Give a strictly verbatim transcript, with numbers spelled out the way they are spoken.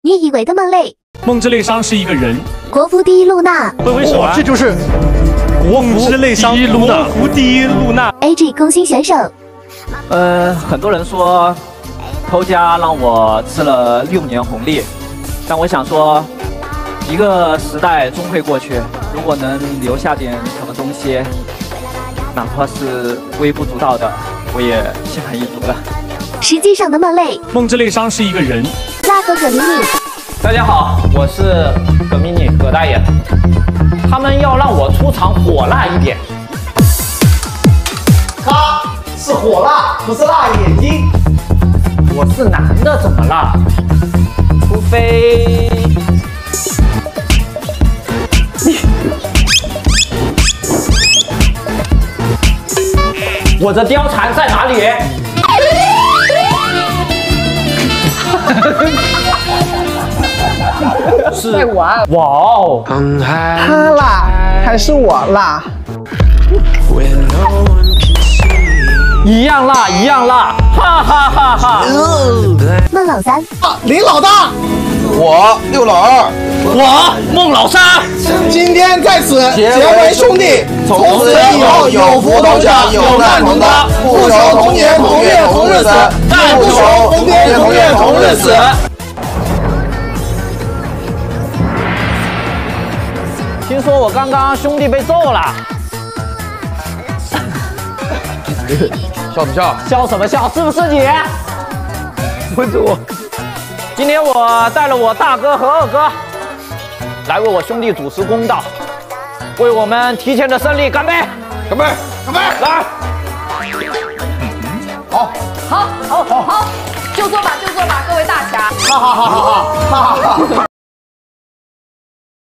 你以为的梦泪。 梦之泪伤是一个人。 国服第一露娜。 挥挥手啊！ 这就是国服之泪伤，国服第一露娜。 A G 攻心选手。 呃，很多人说偷家让我吃了六年红利，但我想说，一个时代终会过去，如果能留下点什么东西，哪怕是微不足道的，我也心满意足了。 实际上的梦泪。 梦之泪伤是一个人。 拉哥葛迷你。 大家好，我是葛迷你葛大爷，他们要让我出场火辣一点。 他是火辣，不是辣眼睛。 我是男的，怎么了？除非我的貂蝉在哪里？是在玩。哇哦， 他辣还是我辣？ 一样辣，一样辣，哈哈哈哈！ 孟老三。 啊，林老大。 我六老二。 我孟老三。 今天在此结为兄弟，从此以后有福同享，有难同当，不求同年同月同日死，但不求同天同月同日死。 听说我刚刚兄弟被揍了， 笑什么笑？ 笑什么笑？是不是你？问住我。今天我带了我大哥和二哥来为我兄弟主持公道，为我们提前的胜利干杯！ 干杯！ 干杯！ 来， 好， 好，好，好，就坐吧，就坐吧，各位大侠。 好好好好好。